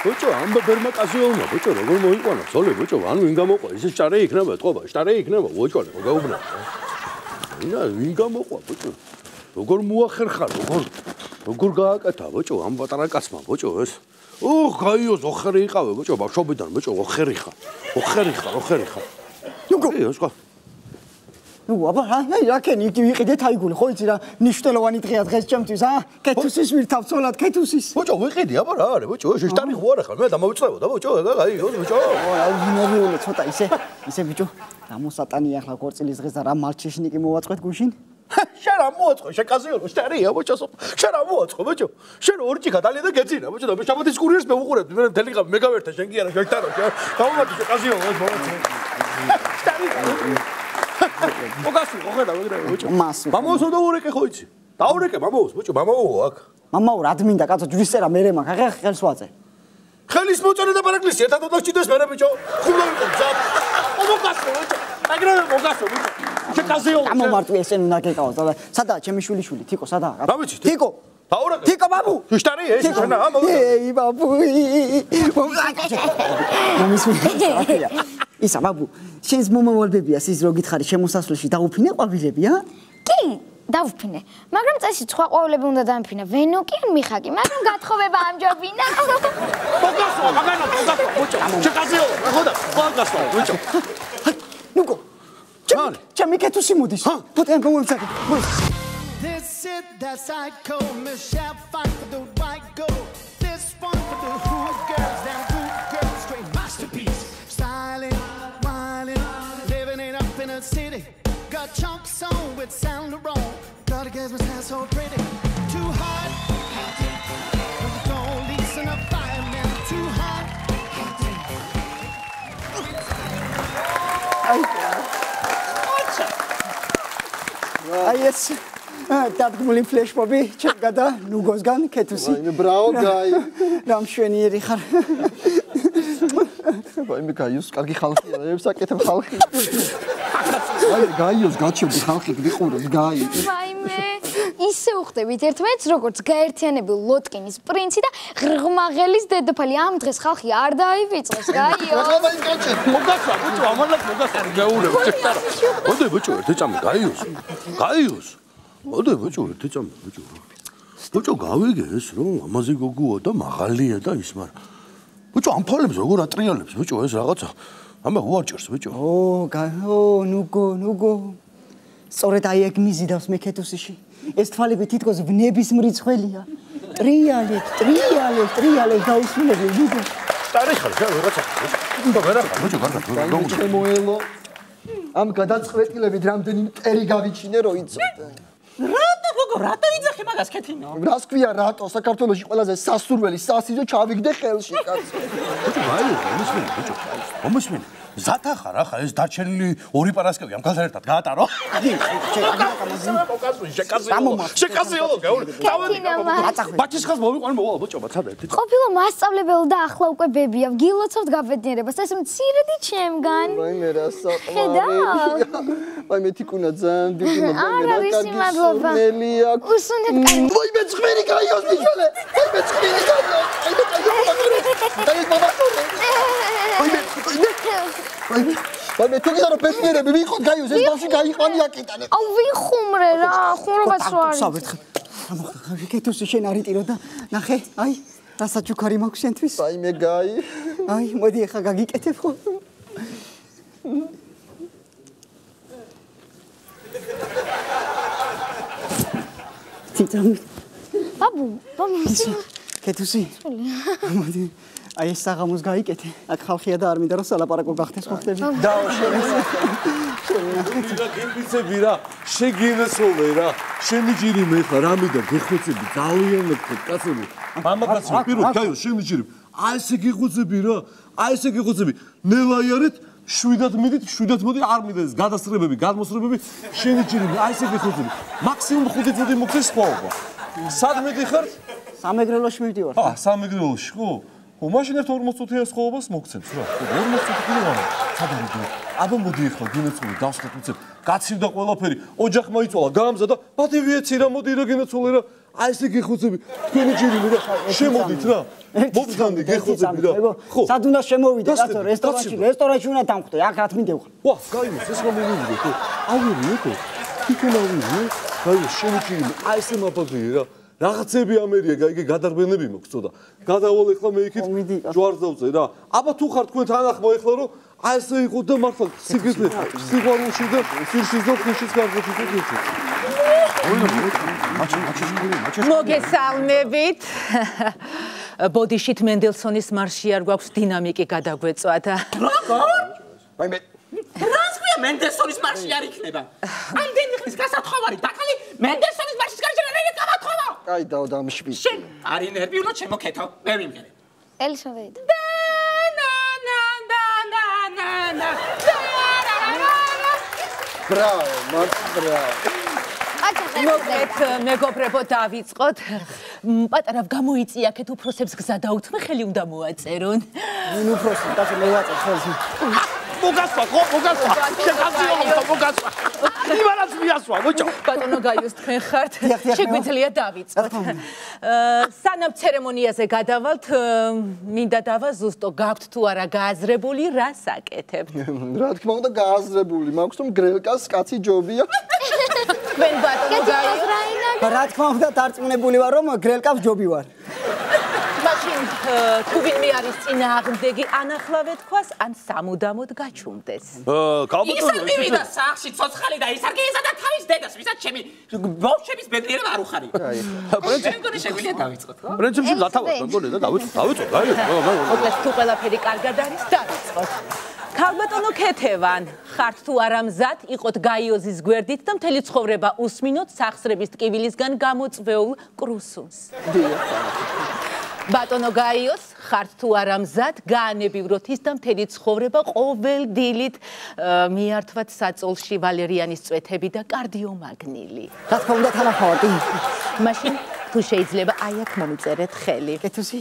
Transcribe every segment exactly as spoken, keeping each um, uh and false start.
ბიჭო, ამბა ბერმაკაზეულმა, ბიჭო, როგორ მოიყვანა, ზოლე, ბიჭო, ანუ ვინ გამოყვა, ისე შტარე იქნება, თქობა, შტარე იქნება, უეჭვალე, ხო გაუბნა. ინა, ვინ გამოყვა, ბიჭო? როგორ მოახერხა, როგორ როგორ გააკეთა, ბიჭო, ამ პატარა კაცმა, ბიჭო, ეს. ოხ, გაიოს, ოხერი იყავე, ბიჭო, ბავშვობიდან, ბიჭო, ოხერი ხარ. ოხერი ხარ, ოხერი ხარ. ნუგო, ეს ყო. ნუ აბა, აი, რაკენი ვიყიდეთ აიგული, ხო იცი რა, ნიშნულოვანი დღეა დღეს ჩემთვის, ა? კეთუსის ვირთავ ცოლად, კეთუსის. ბიჭო, ვიყიდი, აბა რა არის, ბიჭო, შტარი ხო არა ხარ, მე დამოვიწყებოდა, ბიჭო, გაიოს, ბიჭო. აი, ვინერიული ცოტა ისე, ისე ბიჭო, დამოსატანია ახლა ქორწილის დღეს და რა მალჩეშნიკი მოვაწყვეთ გუშინ? შენ რა მოაწყო, შეკაზეულო, შტარია, ბიჭო, შენ რა მოაწყო, ბიჭო. შენ ორჯი გადალია და გეძინა, ბიჭო, და მე შაბათის კურიერს მე უყურებ, მე მთელი ხა მე გავერთა, შენ კი არა, შეკტარო, გამომატი შეკაზეულო, ეს მოაწყო. შტარია. მოგასი, ხო ხედავ, ეგრევე, ბიჭო. მამაოს და ურეკე ხო იცი? დაურეკე მამაოს, ბიჭო, მამაო აქ. მამაო, რა მინდა, კაცო, ჯვრისწერა მერე მაგ, ახლა ხელს ვაწე. ხელის მოწერა და პარაკლისი ერთად ოდოჩიდეს მერე, ბიჭო. ხუმავიტო, ზად. მოგასო, ბიჭო. ეგრევე მოგასო, ბიჭო. შეკაზეულო. გამომარტვი ესენ უნდა გეკავოს, და სადაა ჩემი შვილიშვილი, თიკო, სადაა? რა ვიცი? თიკო. დაურეკე. თიკო, ბაბუ. შტარი, ეს შენა, ამოვა. ეი, ბაბუ. მომისმენია. ისა, ბაბუ, შენს მომავალბებიას ის რო გითხარი შემოსასვლელში დაუფინე ყვავილები, ა? კი, დავუფინე. მაგრამ წესი სხვა ყვავილები უნდა დაამფინა. ვენო კი ან მიხაკი, მაგრამ გათხოვება ამჯობინა. მოგასო, მაგანა, მოგასო, ბიჭო. შეკაზეულო, ხო და, მოგასო, ბიჭო. ნუგო. ჩემი, ჩემი კეთუსი მოდის. პოტენ გამომცაკე. This is the psycho Michelle fight for the white gold. This one for the hood girls, them good girls, straight masterpiece. Styling, wilding, living it up in a city. Got chunks on with Saint Laurent. Gotta get my hair so pretty. Too hot, with the police and a fireman. Too hot. Ai, yes. დადგმული ფლეშმობი ჩემ გადა ნუგოსგან კეთუსი. აი, ბრავო, გაი. რა მშვენიერი ხარ. აი, მე გაიოს, კარგი ხალხია, ებსაკეთებ ხალხი. აი, გაიოს, გაჩვენდი ხალხი გიყურებს, გაი. ვაიმე, ისე უხდებით ერთმანეთს როგორც გაერთიანებულ ლოტკინის პრინცი და ღრღმაღელის დედოფალი. ამ დღეს ხალხი არ დაივიწყოს, გაიო. რა მაინც გაჩვენ. მოგასა, ბიჭო, ამალად მოგასა, გეულებ, შეკტარა. მოდი, ბიჭო, ერთი წამი, გაიოს. გაიოს. მოდი, ბიჭო, ერთი წამი, ბიჭო. ბიჭო, გავიგე ეს რომ ამაზე გოგოა და მაღალია და ის, მაგრამ ბიჭო, ამ ფოლებს როგორ ატრიალებს, ბიჭო, ეს რაღაცა. ამა უარჭერს, ბიჭო. ო, ო, ნუგო, ნუგო. სწორედ აი ეგ მიზიდავს მე კეთუსიში. ეს თვალები თითქოს ვნების მრიცხველია. ტრიალებ, ტრიალებ, ტრიალებ დაუსრულებელი, ნუგო. სტარი ხარ, შენ რაღაცა. უნდა ვერა ხარ, ბიჭო, კარგად, გაუგე. შემოელო. ამ გადაწყვეტილებით რამდენი მტერი გავიჩინე, რო იცოდე. რატო გოგო, რატო იძახი მაგას კეთინო? რას ქვია რატო? საქართველოში ყველაზე სასურველი სასიძო ჩავიგდე ხელში, კაცო. ბიჭო, გაიო, მომისმენი, ბიჭო. მომისმენი. ზათა ხარ, ახლა ეს დარჩენილი ორი პარასკევი ამ ქალთან ერთად გაატარო? კი, მოგასვი, შეკაზეულო. შეკაზეულო, გაული. ბაჩის ხალხს მოვიყვანე მოვალ, ბიჭო, ბაცადე. ყოფილა მასწავლებელი და ახლა უკვე ბებია. გილოცავთ გაბედნიერებას, ეს მცირედი ჩემგან. ვაიმე რა საყვარელი. ხედავ? ვაიმე თიკუნა ძალიან დიდი მოგონია. არ არის სიმადლობა. უსუნეთ კაი. ვაიმე წვერი გაიოს ბიჭოლე. ვაიმე წვერი გაიოს. ვაიმე გაიოს. დაი მომასწორე. ვაიმე, ვაიმე. ვაიმე თუ გინდა რომ ბედნიერები ვიყოთ გაიოს ეს ბავშვი გაიყვანი აკიტანე. აუ ვიხუმრე რა, ხუმრობაც რა არის. საბერთხე. რა მოხდა? კეთუსი შენ არიტირო და ნახე, აი, რა საჩუქარი მაქვს შენთვის. ვაიმე გაი. აი, მოდი ახლა გაგიკეთებ ხო? ციცამი. ბაბუ, ბაბუ. კეთუსი. მოდი. აი ეს საღამოს გაიკეთე. აქ ხალხია და არ მინდა რომ სალაპარაკო გახდეს ხო ხდები? დაუშენე. რა გიმბიცები რა, შეგინესოვე რა. შენი ჯირი მე ხარ, რა მინდა გეხოცები, ძალიანებთ კაცები. მამაკაცი, პირო, გაიო, შენი ჯირი. აი ესე გიხოცები რა. აი ესე გიხოცები. ნელაიარეთ შვიდად მიდით, შვიდად მოდი, არ მინდა ეს გადასწრებები, გადმოსწრებები. შენი ჯირი, აი ესე გიხოცები. მაქსიმუმ ხუთი წუთი მოგწეს სხვაობა. სად მიდიხართ? სამეგრელოში მივდივარ. აა, სამეგრელოში, ხო? ო, მაშინ ერთ ორმოც წუთიან სხვაობას მოგცემს რა. ორმოც წუთი კიდევ სად არის? აბა მოდი ახლა გინეცოლე, დავსხეთ უცებ. გაცივდა ყველაფერი, ოჯახმა იწვალა, გაამზადა, ბატი ვიეცი რა, მოდი რა გინეცოლე რა. აი ესე გეხოცები თქვენი ჯერიმე და შემოდით რა მოგზანდი გეხოცები რა ხო სად უნდა შემოვიდე კაცო რესტორანში რესტორანში უნდა დამხვდე აქ რათ მინდევხარ ვა გაიმოს ეს რომ მოვიდე ხო ავიღე ხო თვითონ ავიღე გაიმოს შენი ჯერიმე აი ესე მაბადია რა რაღაცები ამერია გაიგე გადარბენები მოქვს ცოტა გადავალ ეხლა მე იქით ჯვარდავზე რა აბა თუ ხარ თქვენ თანახმა ეხლა რომ აი ესე იყო და მართლა სიგრძე სიყვარულში და სირშიც და ხუშიც გარკვეულ შეგვიძლია მოგესალმებით. ბოდიშით მენდელსონის მარში არ გვაქვს დინამიკი გადაგვეწვათ. აი მე რას ქვია მენდელსონის მარში არ იქნება? ამდენი ხნის გასათხოვარი დაკალი მენდელსონის მარშის გარშე არ გამათხოვა. აი დაო დამშვი. შენ არი ნერვიულად შემოკეთო. მე ვიმღერე. ელისაბედა. ბრავო, მართ ბრავო. მოგეთ მეგობრებო დავიწყოთ. პატარა გამოიწიაქეთ უფროსებს გზა დაუთმე ხელი უნდა მოაწერონ. ნუ უფროსი დაშე მე ვაწერ ხელს. მოგასვა ხო მოგასვა. შენ გასწავლო მოგასვა. იმანაც მიასვა მოჭო. ბატონო გაიოს თქვენ ხართ. შეგვიძლია დავიწყოთ. სანამ ცერემონიაზე გადავალთ, მინდა დავაზუსტო გაქვთ თუ არა გააზრებული რა საკეთებთ. რა თქმა უნდა გააზრებული, მაქვს რომ გრელკას კაცი ჯობია. თქვენ ბატონო გაიოს რა თქმა უნდა დარწმუნებული ვარ რომ გრელკავს ჯობი ვარ. მაშინ თუ ვინმე არის წინააღმდეგი ანახლავე თქვას ან სამუდამოდ გაჩუმდეს. ისა მივიდა სახში ცოცხალი და ისარგე ისა და თავის დედას ვისაც ჩემი ბავშვების ბედნიერება არ უხარი. პრინციპი მგონი შეგვიძლია დავიწყოთ. პრინციპში გათავაზ მგონი და დავიწყოთ დავიწყოთ აი მოკლედ თუ ყველაფერი კარგად არის დავიწყოთ. ქალბატონო ქეთევან, ხართ თუ არა მზად იყოთ გაიოზის გვერდით და მთელი ცხოვრება უსმინოთ სახსრების ტკივილისგან გამოწვეულ კრუსუნს. ბატონო გაიოს, ხართ თუ არა მზად გაანებივროთ ის და მთელი ცხოვრება ყოველ დილით მიართვათ საწოლში ვალერიანის წვეთები და კარდიომაგნილი. რა თქმა უნდა თანახმოვარდი. მაშინ თუ შეიძლება აი აქ მომიწერეთ ხელი. კეთოსი.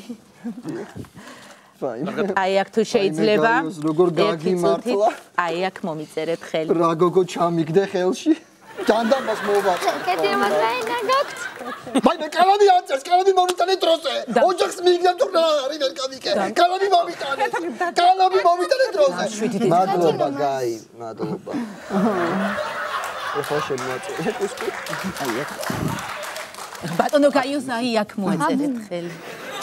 აი აქ თუ შეიძლება როგორ გაგიმართლა? აი აქ მომიწერეთ ხელი. რა გოგო ჩამიგდე ხელში? ჯანდაბას მოვაწყე. კეთილი მაგაინა გაქვთ? მაი მე კალამი აწერს, კალამი მომიტანე დროზე. ოჯახს მიიგდა თუ რა არის ვერ გავიკე. კალამი მომიტანე. კალამი მომიტანე დროზე. მადლობა გაი, მადლობა. ეხლა შემოაწერე კუსკუ. აი აქ. ბატონო გაიოს აი აქ მოაწერეთ ხელი.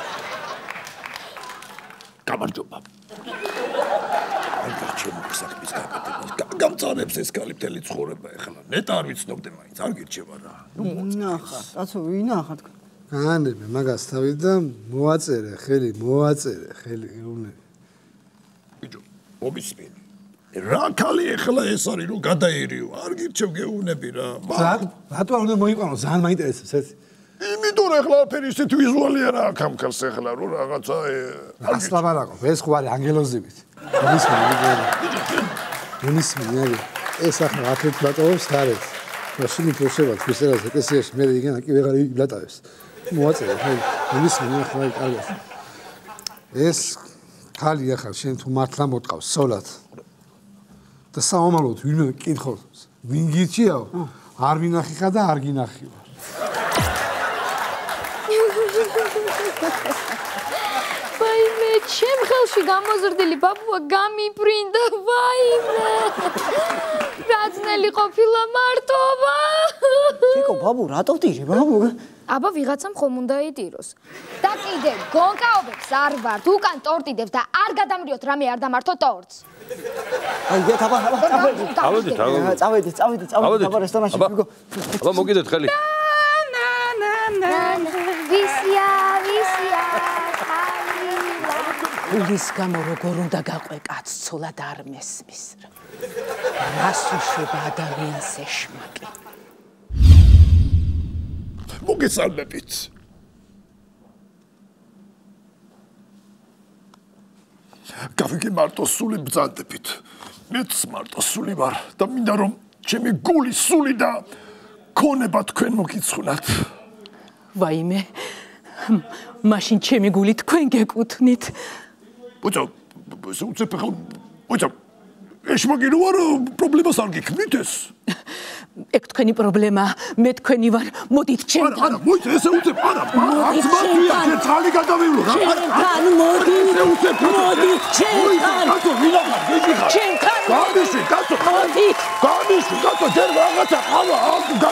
გამარჯობა. არ ჩემო საქმის გაკეთებას გამწარებს ეს კალიფტელი ცხოვრება ეხლა ნეტა არ ვიცნობდე მაინც არ გირჩევა რა. ნახა, კაცო ვინახა თქვენ. გაანებე მაგას თავი და მოაწერე ხელი, მოაწერე ხელი ეუნე. ბიჭო, მომისმენ. რა ქალი ეხლა ეს არის რომ გადაერიო, არ გირჩევ გეუნები რა. რატო არ უნდა მოიყვანო, ძალიან მაინტერესებს ეს. იმიტომ ეხლა ფერი ისეთი ვიზუალია რა აქ ამ ქალს ეხლა რომ რაღაცა ასლაბარაკო, ეს ხო არის ანგელოზებით. მომისმენ, მომისმენ, ეს ახლა ათრით ბატონობს ხარეთ. მაშინ პროსება თვისერას ეკლესიაში მე იგენა კი ვეღარ იბლატავებს. მოაწერე, მომისმენ ახლა კარგად. ეს ქალი ახლა შენ თუ მართლა მოტყავს სოლად. და საომაროდ ვინმე კითხავს, ვინ გირჩიაო? არ ვინახიხა და არ გინახიო. ვაიმე, ჩემ ხელში გამოზრდილი ბაბუა გამიბრინდა, ვაიმე. რაძნელი ყოფილა მარტოობა. ჩიკო, ბაბუ, რატო ვტირი, ბაბუ? აბა ვიღაცამ ხომ უნდა იტიროს. და კიდე გონკაობებს არ ვართ, უკან ტორტიდებს და არ გადამრიოთ რამე არ დამართო ტორტს. აი, გეთ აბა, აბა, წავედით. წავედით, წავედით, წავედით, წავედით, აბა რესტორანში ვიგო. აბა მოგიდეთ ხელი. ვისია, ვისია. გულის გამო როგორ უნდა გაყვე კაცს ცოლად არ მესმის. რას უშვება ადამიანს ეშმაკი. მოგესალმებით. გავიგე მარტო სული ბრძანდებით. მეც მარტო სული ვარ და მინდა რომ ჩემი გული სული და ქონება თქვენ მოგიცხვნათ. ვაიმე, მაშინ ჩემი გული თქვენ გეკუთვნით. ბოჭო, უცებ ხელ, ბოჭო, ეშმაკი რო არ პრობლემას არ გიქმნით ეს? ეგ თქვენი პრობლემაა. მე თქვენი ვარ. მოდით ჩემთან. არა, არა, მოიცა ესე უწევ, არა, არც მათია, შენ ხალი გადავივლო რა. ჩემთან მოდით. ესე უწევ, მოდით ჩემთან. კაცო, ვინა ხარ, გიჟი ხარ. ჩემთან. გამიშვი, კაცო. მოდით. გამიშვი, კაცო, ჯერ რაღაცა ყავა,